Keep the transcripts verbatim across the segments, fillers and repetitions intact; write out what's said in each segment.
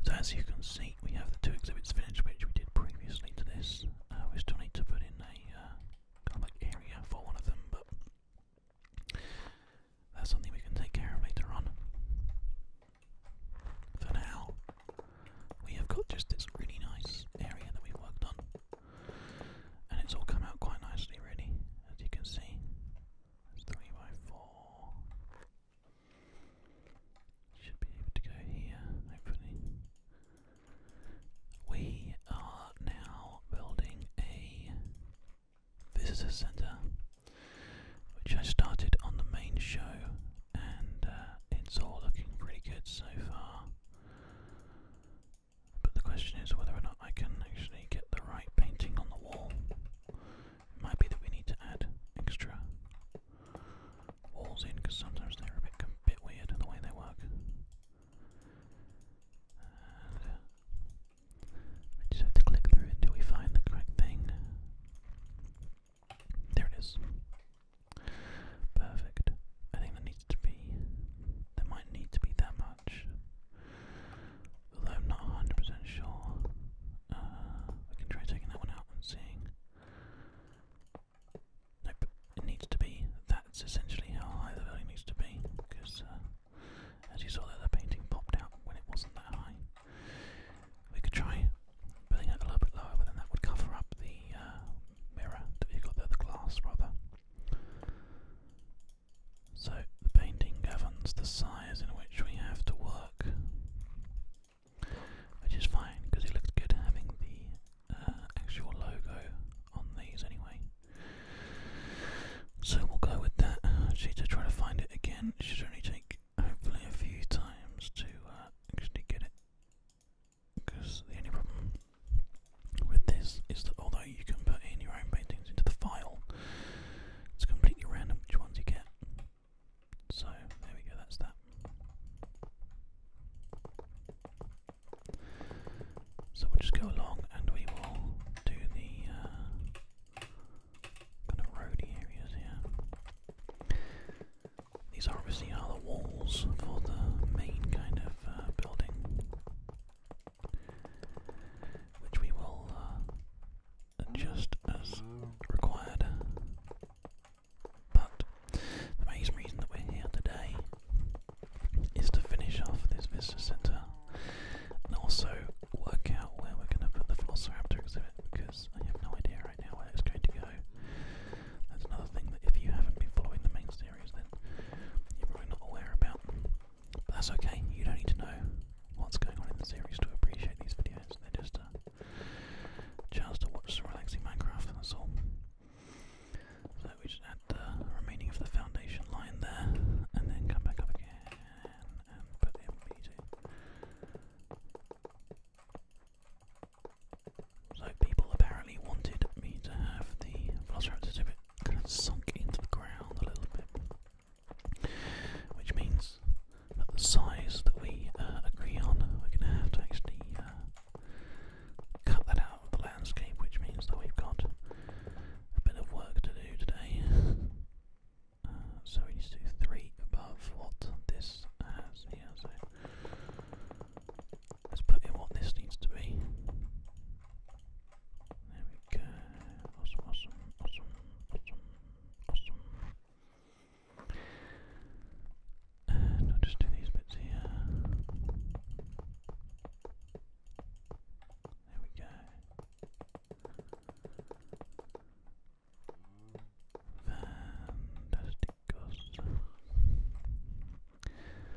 So as you can see, we have the two exhibits finished, which we did previously to this. Uh, we still need to put in a uh, kind of like area for one of them, but that's something we can take care of later on. For now, we have got just this really nice area that we've worked on, and it's all come out quite nicely, really, as you can see. It's three by four. Should be able to go here, hopefully. We are now building a visitor centre, which I started on the main show, and uh, it's all looking pretty good so far. But the question is whether or not I can actually get the right painting on the wall. It might be that we need to add extra walls in, because sometimes they're a bit, a bit weird the way they work. And, uh, we just have to click through until we find the correct thing. There it is. Perfect. I think there needs to be, there might need to be that much, although I'm not one hundred percent sure. Uh, we can try taking that one out and seeing. Nope, it needs to be, that's essentially how high the building needs to be, because uh, as you saw there, the painting popped out when it wasn't that high. We could try building it a little bit lower, but then that would cover up the uh, mirror that you've got there, the glass rather. So the painting governs the size in which we have to work, which is fine because it looks good having the uh, actual logo on these anyway. So we'll go with that. Actually, to try to find it again, it should only take hopefully a few times to uh, actually get it. Because the only problem with this is that although you can put in your own paintings into the file, it's completely random which ones you get. So there we go, that's that. So we'll just go along and we will do the uh, kind of roady areas here. These are obviously are the walls for the main kind of uh, building, which we will uh, adjust as required. But the main reason that we're here today is to finish off this visitor centre and also work out where we're going to put the Velociraptor exhibit, because I have no idea right now where it's going to go. That's another thing that if you haven't been following the main series, then you're probably not aware about. But that's okay, you don't need to know what's going on in the series to appreciate these videos. They're just a chance to watch some relaxing Minecraft, that's all. So we just add the remaining of the foundation line there, and then come back up again and put in what we need to. So people apparently wanted me to have the Velociraptor exhibit kind of sunk into the ground a little bit, which means that the size that we uh, agree on, we're going to have to actually uh, cut that out of the landscape, which means that we've got a bit of work to do today. Uh, so we need to do three above what this has here. So let's put in what this needs to be. There we go. Awesome, awesome, awesome, awesome, awesome. And I'll just do these bits here. There we go. Fantasticos.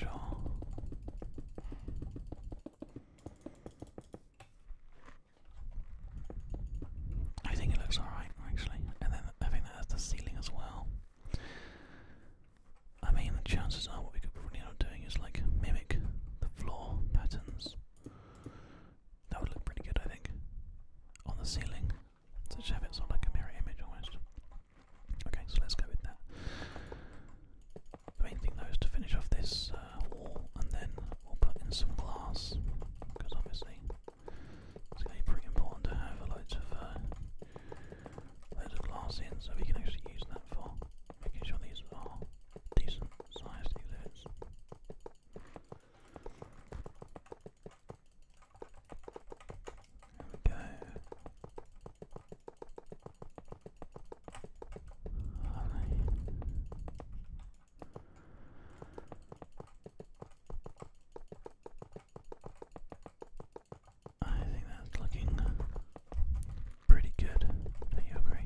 sure. I think it looks alright, actually. And then I think that has the ceiling as well. I mean, the chances are what we could probably end up doing is like mimic the floor patterns. That would look pretty good, I think, on the ceiling. So just have it sort of like a mirror image almost. Okay, so let's go with that. The main thing though is to finish off this uh, wall, and then we'll put in some glass, because obviously it's going to be pretty important to have loads of uh, loads of glass in, so we can actually use that for making sure these are decent sized exhibits. There we go. Lovely. I think that's looking pretty good. Do you agree?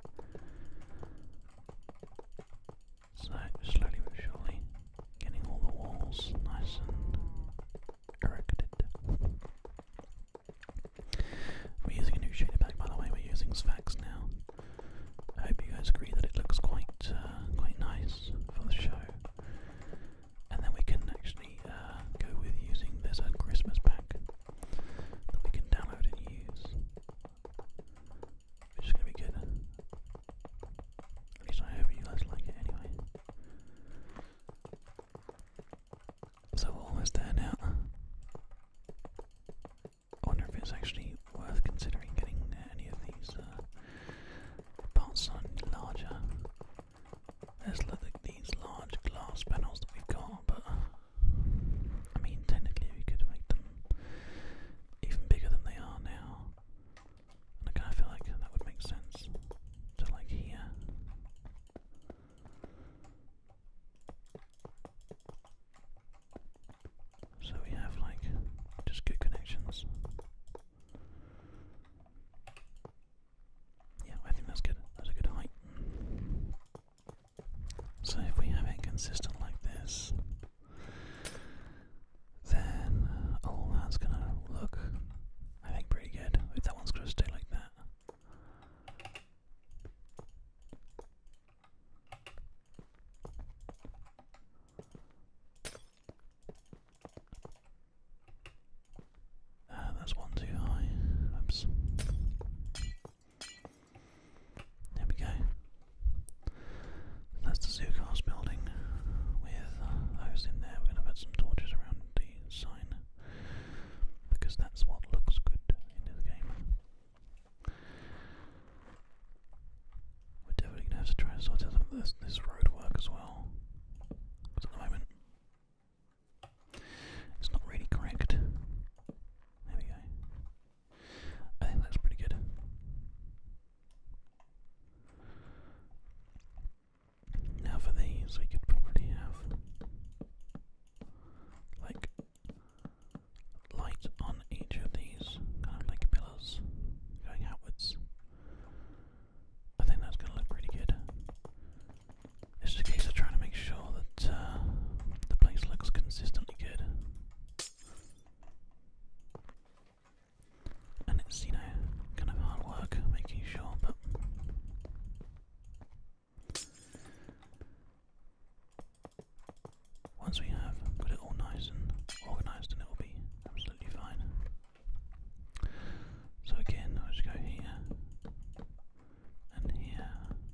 So, slowly but surely, getting all the walls nice and erected. We're using a new shader pack, by the way. We're using Sfax now. I hope you guys agree that it looks quite, uh, quite nice for the show. And then we can actually uh, go with using this a Christmas pack that we can download and use, which is going to be good. At least I hope you guys like it anyway. So we're almost there now. I wonder if it's actually worth considering getting any of these uh, parts on larger. There's look at these large glass panels that we've got, but I mean technically we could make them even bigger than they are now. And I kind of feel like that would make sense to like here. So we have like just good connections. Yeah, I think that's good. That's a good height. So if we have it consistent like this, then uh, oh, that's gonna look, I think, pretty good. If that one's gonna stay like that. Uh, that's one too high. Oops. There we go. That's the ZooCast building with uh, those in there. We're going to put some torches around the sign because that's what looks good in this game. We're definitely going to have to try and sort out some of this, this road work as well, because at the moment it's not really correct. There we go. I think that's pretty good. Now for these, we could probably have like light on each of these, kind of like pillars going outwards. I think that's going to look pretty good. It's just a case of trying to make sure that uh, the place looks consistently good. And it's, you know, kind of hard work making sure, but once we have got it all nice and organised, and it will be absolutely fine. So again, I'll just go here, and here,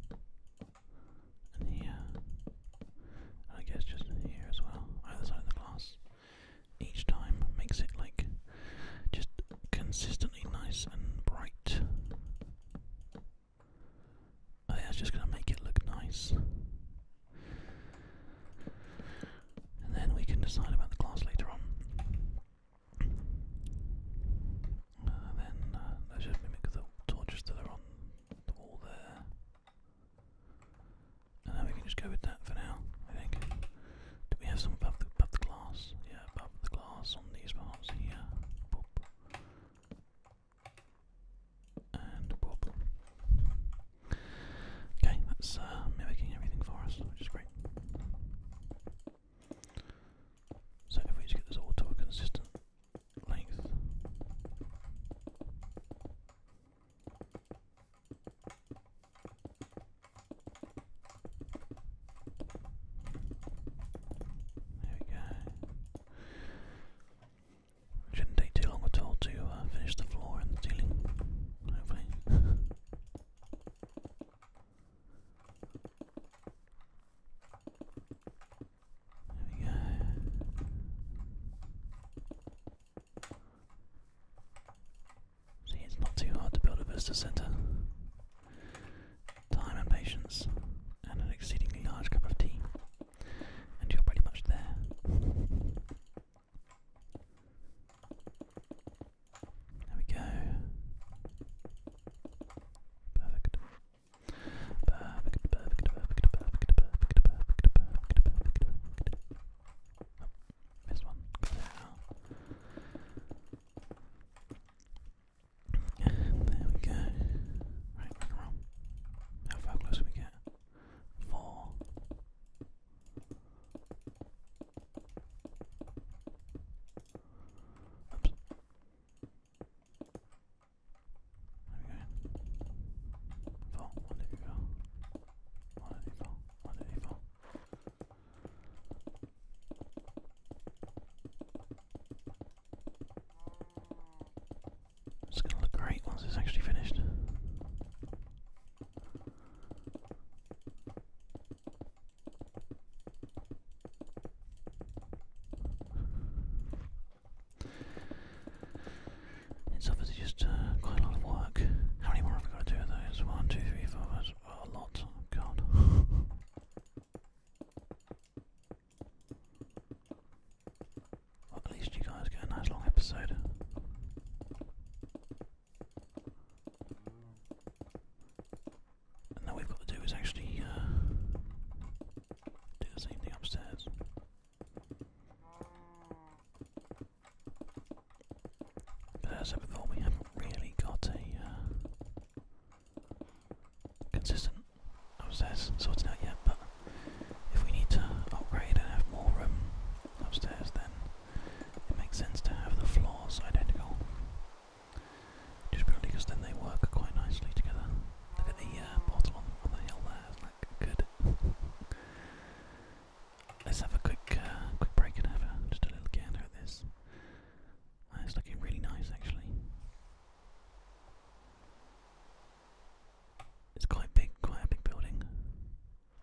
and here, and I guess just here as well, either side of the glass. Each time makes it like just consistently nice and bright. I think that's just going to make it look nice. And then we can decide about the glass later on. Uh, then uh, let's just mimic the torches that are on the wall there. And then we can just go with that for now, I think. Do we have some above the, above the glass? Yeah, above the glass on these parts here. Boop. And boop. Okay, that's uh, mimicking everything for us, which is great. visitor centre. Time and patience, and an exceedingly large cup of tea, and you're pretty much there. There we go. Perfect. Perfect, perfect, perfect, perfect, perfect, perfect, perfect, perfect. Oh, missed one. Got it out. There we go. Right, rock and roll. How far close can we get? Four. Oops. There we go. Four. One, two, four. One, two, four. One, two, four. It's gonna look great once it's actually finished. It's obviously just uh, quite a lot of work. How many more have we got to do of those? One, two, three, four, that's a lot. Oh, God. Well, at least you guys get a nice long episode. And all we've got to do is actually uh, do the same thing upstairs. But as I said before, we haven't really got a uh, consistent upstairs sorted out yet, but if we need to upgrade and have more room upstairs, then it makes sense to have the floors identical. Just purely because then they work quite nicely together. Look at the uh, bottle on, on the hill there, it's like good. Let's have a quick uh, quick break and have a, just a little gander at this. Uh, it's looking really nice actually. It's quite big, quite a big building.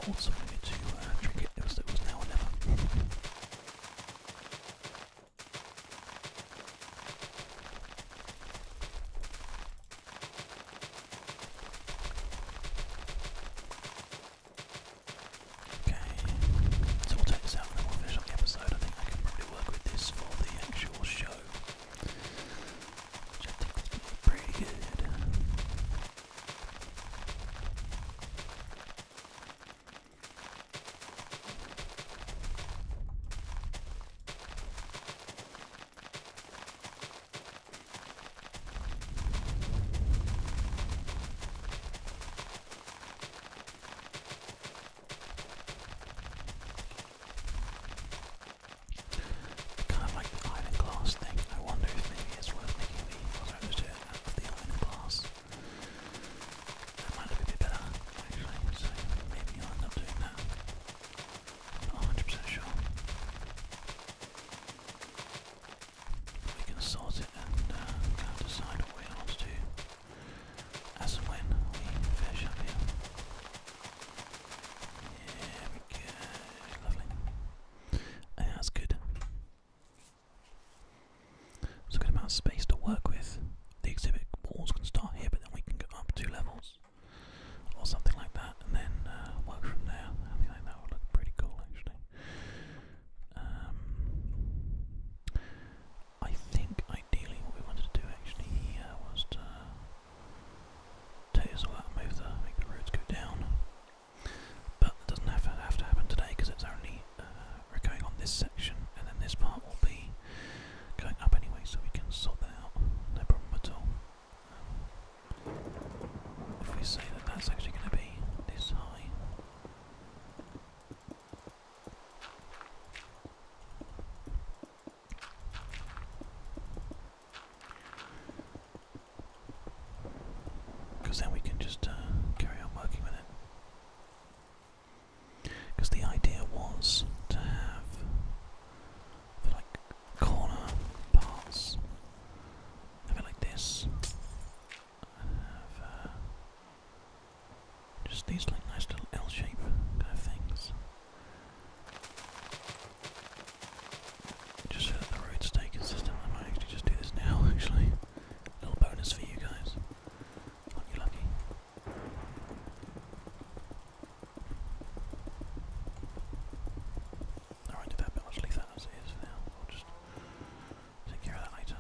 thought so we need to uh, trick it. It was, it was now or never. Okay, so we'll take this out and then we'll finish up the episode. I think I can probably work with this for the actual show, which I think is going to be pretty good. Kind of like the iron glass thing. I wonder if maybe it's worth making the photos out of the iron glass. That might look a bit better, actually, so maybe I'll end up doing that. Not one hundred percent sure. We can sort it and uh, kind of decide what we want to do as and when we finish up here. There we go, lovely. I think that's good. It's a good amount of space to work with. The exhibit walls can start here, but then we can go up two levels or something like that, and then uh, work from there. I think that would look pretty cool, actually. Um, I think ideally what we wanted to do actually here was to take this all out and move the, make the roads go down. But it doesn't have to, have to happen today because it's only uh, we're going on this section, and then this part will be going up anyway, so we can sort that out. No problem at all. Um, if we say that that's actually going to be this high. Because then we can just uh, carry on working with it. Because the idea was to have the like corner parts, have it like this, and have uh, just these like nice little L shape kind of things. Just so that the roads stay consistent. I might actually just do this now, actually. Little bonus for you guys. Aren't you lucky? Alright, do that bit. I'll just leave that as it is for now. I'll just take care of that later.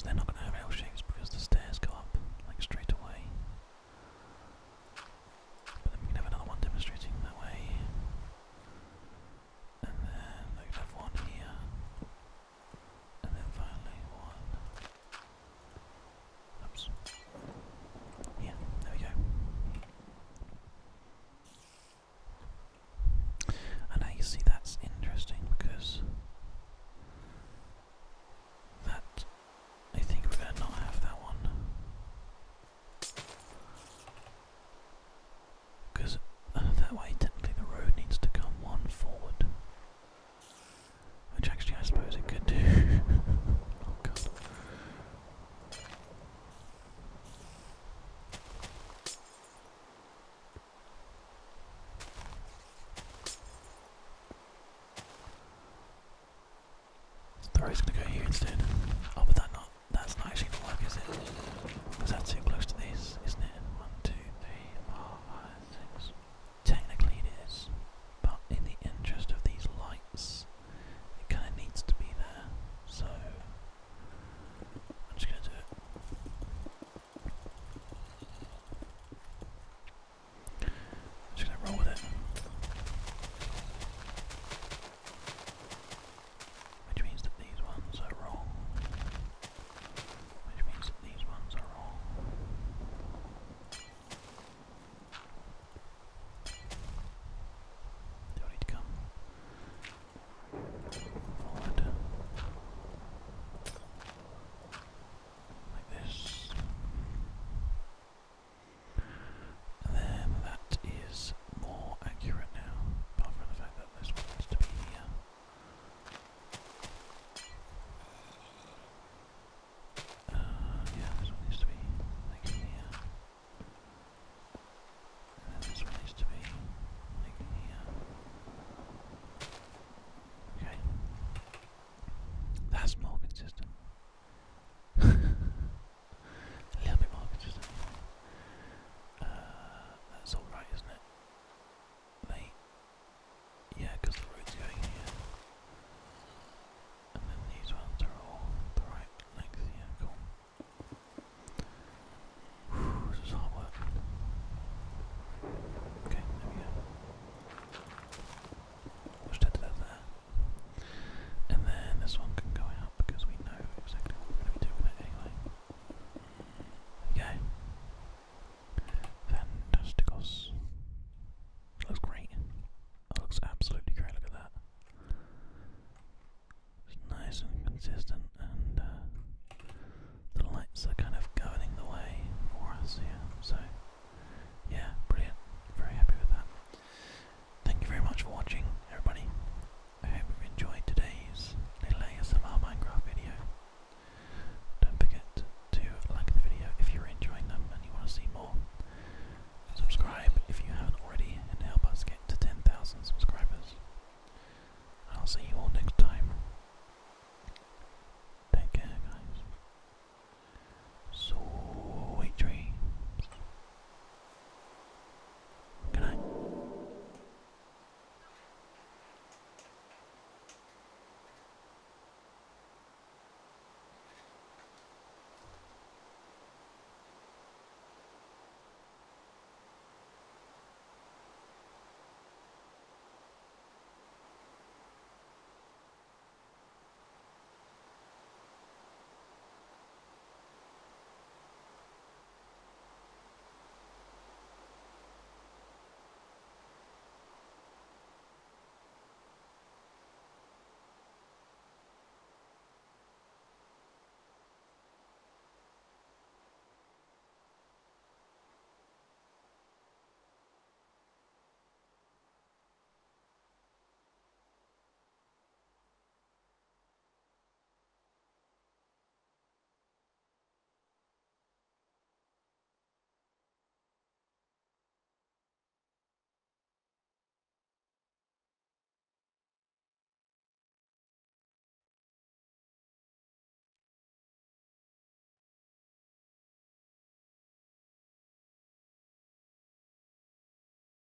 suppose they're not going to have L shapes because the stairs go up like straight away. But then we can have another one demonstrating that way. And then we can have one here. And then finally one. Oops. Yeah, there we go. And now you see that's interesting because that, I think we're going to not have that one. Because uh, that way technically the road needs to come one forward. Which actually I suppose it could do. Oh god. The road's going to go here instead.